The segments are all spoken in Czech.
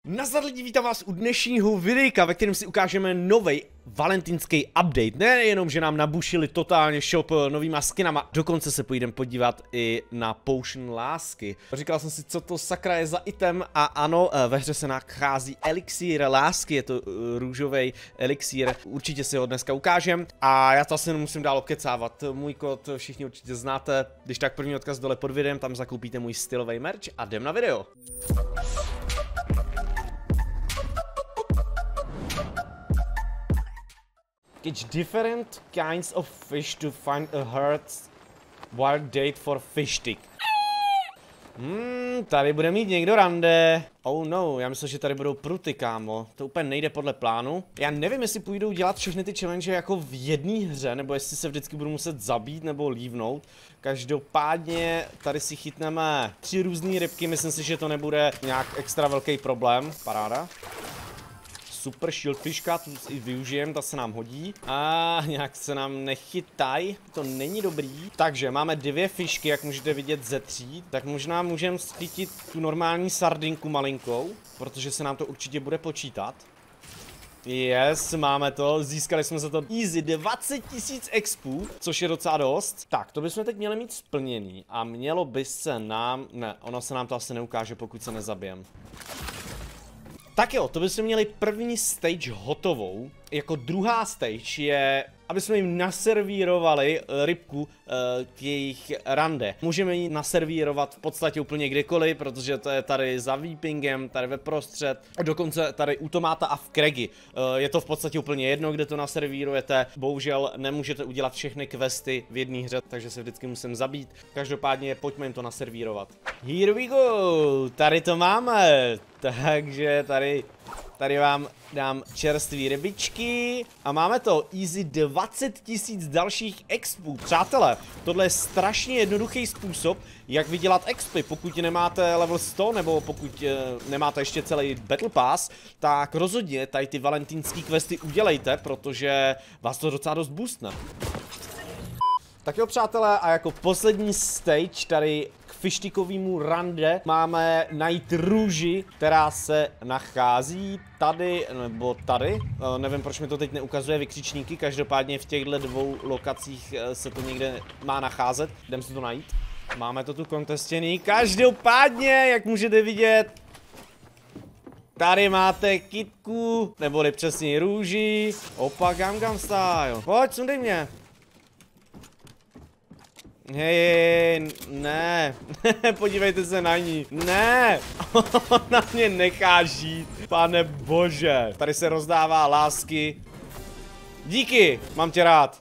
Nazdar lidi, vítám vás u dnešního videa, ve kterém si ukážeme nový valentínský update. Nejenom, že nám nabušili totálně shop novýma skinama, dokonce se půjdeme podívat i na Potion lásky. Říkal jsem si, co to sakra je za item a ano, ve hře se nachází elixír lásky, je to růžový elixír, určitě si ho dneska ukážem a já to asi nemusím dál okecávat. Můj kód všichni určitě znáte, když tak první odkaz dole pod videem, tam zakoupíte můj stylový merch a jdem na video. Catch different kinds of fish to find a herd wild date for fish stick. Tady bude mít někdo rande. Oh no, já myslím, že tady budou pruty, kámo. To úplně nejde podle plánu. Já nevím, jestli půjdou dělat všechny ty challenge jako v jedné hře, nebo jestli se vždycky budu muset zabít nebo lívnout. Každopádně tady si chytneme 3 různé rybky, myslím si, že to nebude nějak extra velký problém. Paráda. Super shieldfishka, tu i využijem, ta se nám hodí. A nějak se nám nechytaj, to není dobrý. Takže máme 2 fišky, jak můžete vidět ze 3. Tak možná můžeme schytit tu normální sardinku malinkou, protože se nám to určitě bude počítat. Yes, máme to, získali jsme za to easy 20 000 expů, což je docela dost. Tak, to bychom teď měli mít splněný a mělo by se nám, ne, ono se nám to asi neukáže, pokud se nezabijem. Tak jo, to bychom měli první stage hotovou. Jako druhá stage je, aby jsme jim naservírovali rybku k jejich rande. Můžeme ji naservírovat v podstatě úplně kdekoliv, protože to je tady za Weepingem, tady ve prostřed, dokonce tady u Tomáta a v Craigy. Je to v podstatě úplně jedno, kde to naservírujete. Bohužel nemůžete udělat všechny questy v jedné hře, takže se vždycky musím zabít. Každopádně pojďme jim to naservírovat. Here we go! Tady to máme! Takže tady vám dám čerstvé rybičky a máme to easy 20 000 dalších expů. Přátelé, tohle je strašně jednoduchý způsob, jak vydělat expy. Pokud nemáte level 100 nebo pokud nemáte ještě celý Battle Pass, tak rozhodně tady ty valentínský questy udělejte, protože vás to docela dost boostne. Tak jo, přátelé, a jako poslední stage tady k fištikovému rande máme najít růži, která se nachází tady, nebo tady. Nevím, proč mi to teď neukazuje vykřičníky, každopádně v těchto 2 lokacích se to někde má nacházet. Jdem si to najít. Máme to tu kontestěný, každopádně, jak můžete vidět, tady máte kytku, neboli přesně růži. Opa, Gangnam Style. Pojď, sundej mě. Hej, ne, podívejte se na ní, ne, ona mě nechá žít, pane bože, tady se rozdává lásky, díky, mám tě rád.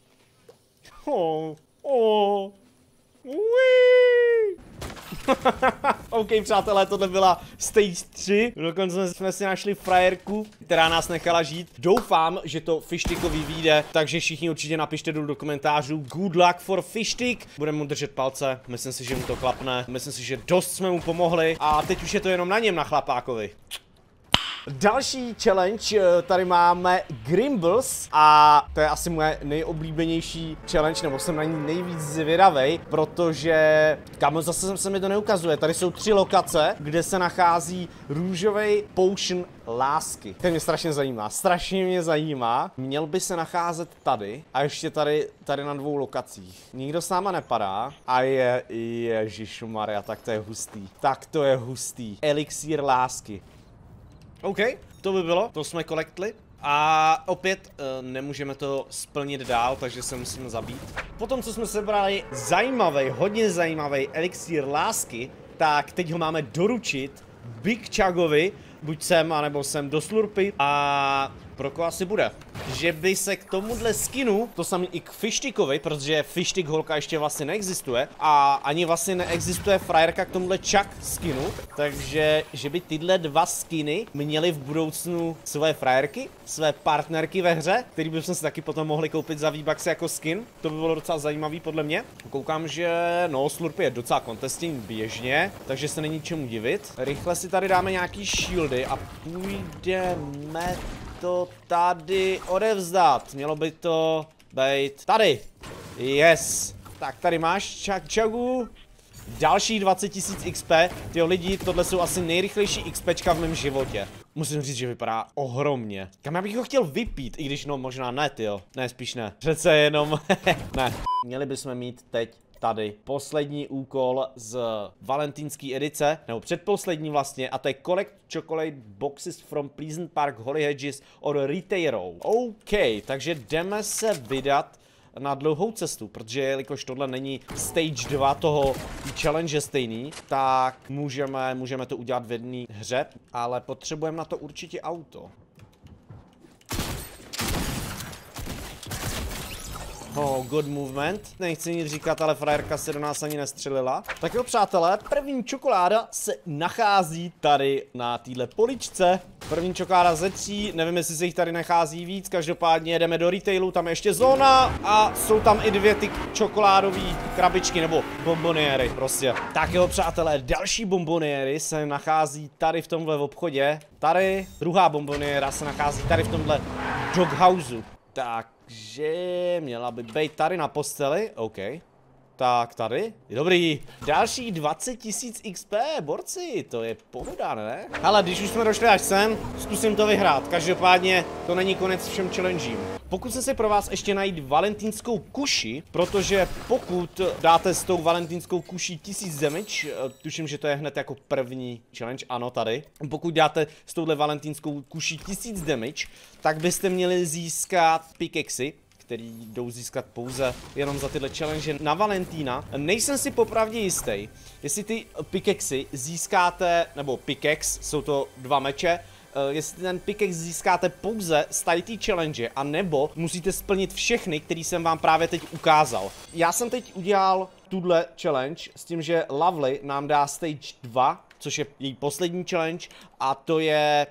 OK, přátelé, tohle byla stage 3, dokonce jsme si našli frajerku, která nás nechala žít. Doufám, že to fishstickový vyjde, takže všichni určitě napište do komentářů good luck for fishstick. Budeme mu držet palce, myslím si, že mu to klapne, myslím si, že dost jsme mu pomohli a teď už je to jenom na něm, na chlapákovi. Další challenge, tady máme Grimbles a to je asi moje nejoblíbenější challenge, nebo jsem na ní nejvíc zvědavej, protože, kámo, zase se mi to neukazuje, tady jsou 3 lokace, kde se nachází růžový potion lásky. To mě strašně mě zajímá, měl by se nacházet tady a ještě tady na 2 lokacích. Nikdo s náma nepadá a ježišmarja, tak to je hustý, elixír lásky. OK, to by bylo, to jsme kolektli. A opět nemůžeme to splnit dál, takže se musíme zabít. Potom, co jsme sebrali hodně zajímavý elixír lásky, tak teď ho máme doručit Big Chugovi, buď sem, anebo sem do Slurpy. A pro koho asi bude? Že by se k tomuhle skinu, to samý i k Fishstickovi, protože Fishstick holka ještě vlastně neexistuje a ani vlastně neexistuje frajerka k tomuhle Chug skinu, takže že by tyhle 2 skiny měly v budoucnu své frajerky, své partnerky ve hře, který bychom si taky potom mohli koupit za V-Bucksy jako skin, to by bylo docela zajímavý podle mě. Koukám, že no, Slurpy je docela contesting běžně, takže se není čemu divit. Rychle si tady dáme nějaký shieldy a půjdeme to tady odevzdat. Mělo by to být tady. Yes. Tak tady máš Chugu. Další 20 000 XP. Tyjo lidi, tohle jsou asi nejrychlejší XPčka v mém životě. Musím říct, že vypadá ohromně. Kam já bych ho chtěl vypít, i když no možná ne, tyjo. Ne, spíš ne. Přece jenom, ne. Měli bychom mít teď tady poslední úkol z valentínské edice, nebo předposlední vlastně, a to je Collect Chocolate Boxes from Pleasant Park, Holly Hedges or Retailer. OK, takže jdeme se vydat na dlouhou cestu, protože jelikož tohle není stage 2 toho challenge stejný, tak můžeme to udělat v jedné hře, ale potřebujeme na to určitě auto. Oh, good movement. Nechci nic říkat, ale frajerka se do nás ani nestřelila. Tak jo, přátelé, první čokoláda se nachází tady na téhle poličce. První čokoláda ze 3, nevím, jestli se jich tady nachází víc, každopádně jedeme do retailu, tam je ještě zóna a jsou tam i 2 ty čokoládové krabičky, nebo bomboniéry prostě. Tak jo, přátelé, další bomboniéry se nachází tady v tomhle obchodě. Tady druhá bomboniéra se nachází tady v tomhle doghouseu. Takže měla by být tady na posteli, OK. Tak tady, dobrý. Další 20 000 XP, borci, to je pohoda, ne? Ale když už jsme došli až sem, zkusím to vyhrát. Každopádně to není konec všem challengím. Pokusím se pro vás ještě najít valentínskou kuši, protože pokud dáte s tou valentínskou kuší 1000 damage, tuším, že to je hned jako první challenge, ano, tady. Pokud dáte s touhle valentínskou kuší 1000 damage, tak byste měli získat pickaxy, který jdou získat pouze jenom za tyhle challenge na Valentína. Nejsem si popravdě jistý, jestli ty pickaxy získáte, nebo pickaxe, jsou to 2 meče, jestli ten pickaxe získáte pouze z tady té challenge, anebo musíte splnit všechny, který jsem vám právě teď ukázal. Já jsem teď udělal tuhle challenge s tím, že Lovely nám dá stage 2, což je její poslední challenge, a to je,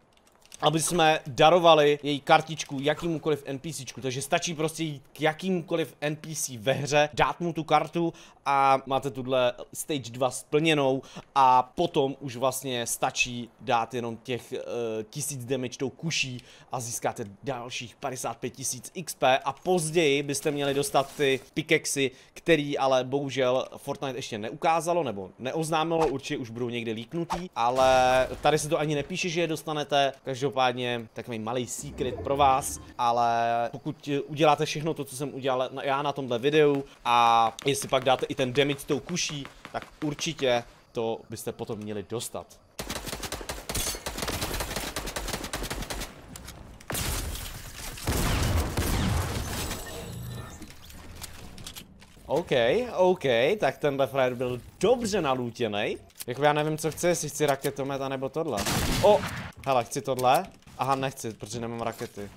aby jsme darovali její kartičku jakýmukoliv NPCčku, takže stačí prostě jít k jakýmukoliv NPC ve hře, dát mu tu kartu a máte tuhle stage 2 splněnou a potom už vlastně stačí dát jenom těch 1000 damage tou kuší a získáte dalších 55 000 XP a později byste měli dostat ty pickaxy, který ale bohužel Fortnite ještě neukázalo nebo neoznámilo, určitě už budou někde líknutý, ale tady se to ani nepíše, že je dostanete. Každopádně takový malý secret pro vás, ale pokud uděláte všechno to, co jsem udělal já na tomhle videu a jestli pak dáte i ten damage tou kuší, tak určitě to byste potom měli dostat. OK, tak tenhle frajer byl dobře nalútěnej. Jako já nevím, co chci, jestli chci raketomet, anebo tohle. O, hele, chci tohle. Aha, nechci, protože nemám rakety.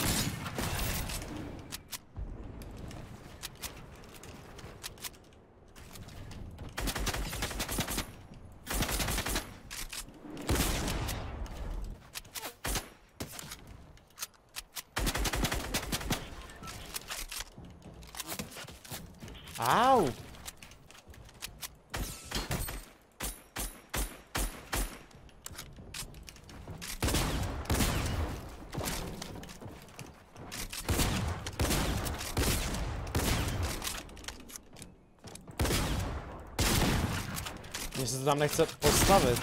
Au! Mně se to tam nechce postavit.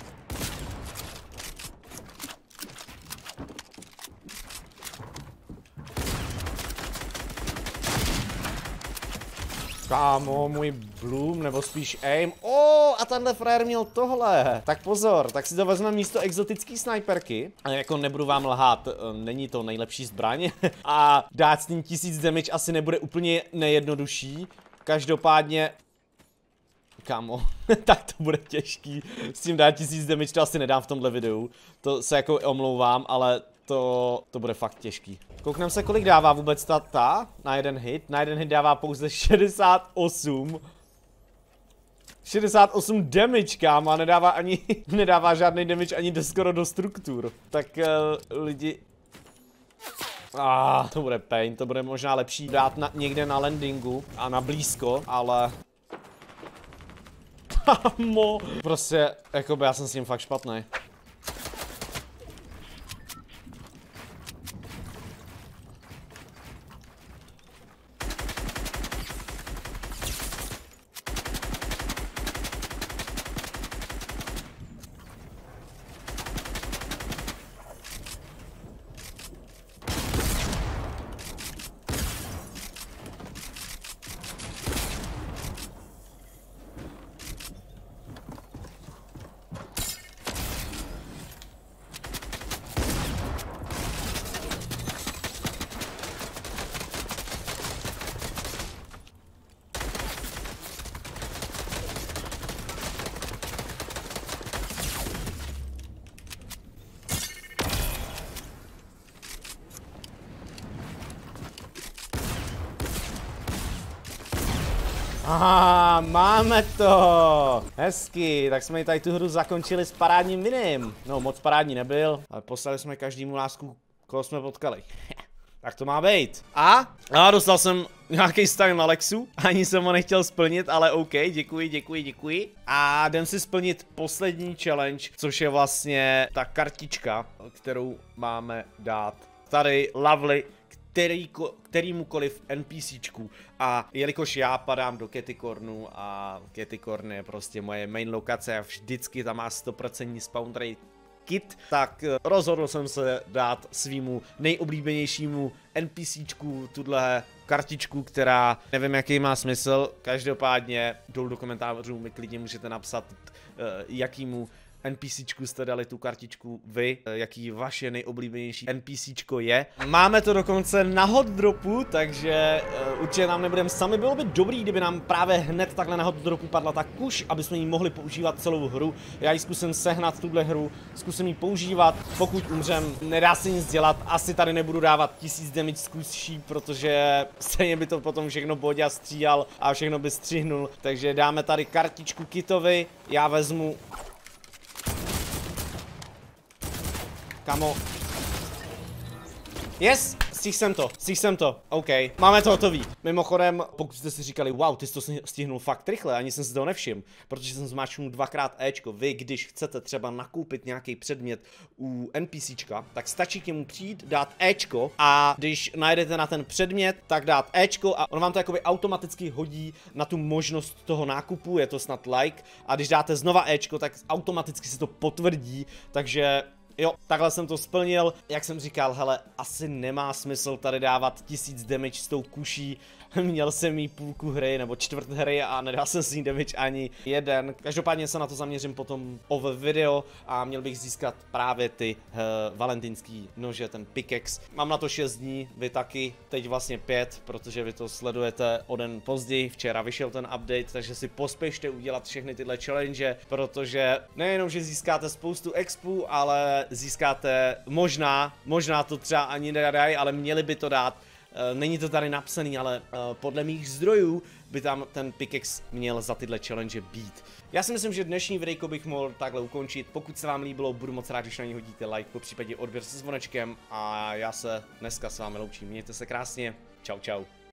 Kámo, můj Bloom, nebo spíš aim. A tenhle frajer měl tohle. Tak pozor, tak si to vezmeme místo exotický snajperky. A jako nebudu vám lhát, není to nejlepší zbraň. A dát s tím 1000 damage asi nebude úplně nejjednodušší. Každopádně, kámo, tak to bude těžký. S tím dát 1000 damage to asi nedám v tomhle videu. To se jako omlouvám, ale to bude fakt těžký. Koukneme se, kolik dává vůbec ta na jeden hit. Na jeden hit dává pouze 68. 68 damage, kámo, a nedává žádný damage ani skoro do struktur. Tak lidi... to bude pain, to bude možná lepší dát někde na landingu a na blízko, ale... Kámo, prostě, jakoby já jsem s tím fakt špatný. Aha, máme to! Hezky, tak jsme tady tu hru zakončili s parádním vinem. No, moc parádní nebyl, ale poslali jsme každému lásku, koho jsme potkali. Tak to má být. A dostal jsem nějaký style na Lexu, ani jsem ho nechtěl splnit, ale OK, děkuji. A jdem si splnit poslední challenge, což je vlastně ta kartička, kterou máme dát tady Lovely kterýmukoliv NPCčku. A jelikož já padám do Caticornu a Caticorn je prostě moje main lokace a vždycky tam má 100% spawn rate kit, tak rozhodl jsem se dát svýmu nejoblíbenějšímu NPCčku tuhle kartičku, která nevím, jaký má smysl. Každopádně dolů do komentářů mi klidně můžete napsat, jakýmu NPCčku jste dali tu kartičku vy, jaký vaše nejoblíbenější NPCčko je. Máme to dokonce na hot dropu, takže určitě nám nebudeme sami. Bylo by dobrý, kdyby nám právě hned takhle na hot dropu padla ta kuš, aby jsme ji mohli používat celou hru. Já ji zkusím sehnat tuhle hru, zkusím ji používat. Pokud umřem, nedá se nic dělat, asi tady nebudu dávat 1000 damage z kuší, protože stejně by to potom všechno Boďa stříhal a všechno by střihnul. Takže dáme tady kartičku Kitovi, já vezmu. Kamo. Yes, stihl jsem to, OK, máme to hotový. Mimochodem, pokud jste si říkali, wow, ty jsi to stihnul fakt rychle, ani jsem si toho nevšiml, protože jsem zmáčknul dvakrát Ečko. Vy, když chcete třeba nakoupit nějaký předmět u NPCčka, tak stačí k němu přijít, dát Ečko a když najdete na ten předmět, tak dát Ečko a on vám to jakoby automaticky hodí na tu možnost toho nákupu, je to snad like, a když dáte znova Ečko, tak automaticky se to potvrdí, takže jo, takhle jsem to splnil. Jak jsem říkal, hele, asi nemá smysl tady dávat 1000 damage s tou kuší. Měl jsem jí půlku hry, nebo čtvrt hry a nedal jsem si damage ani jeden. Každopádně se na to zaměřím potom v video a měl bych získat právě ty valentínský nože, ten pickaxe. Mám na to 6 dní, vy taky, teď vlastně 5, protože vy to sledujete o den později. Včera vyšel ten update, takže si pospěšte udělat všechny tyhle challenge, protože nejenom, že získáte spoustu expů, ale získáte možná to třeba ani nedají, ale měli by to dát. Není to tady napsaný, ale podle mých zdrojů by tam ten pickaxe měl za tyhle challenge být. Já si myslím, že dnešní videjko bych mohl takhle ukončit. Pokud se vám líbilo, budu moc rád, když na ní hodíte like, po případě odběr se zvonečkem a já se dneska s vámi loučím. Mějte se krásně, čau.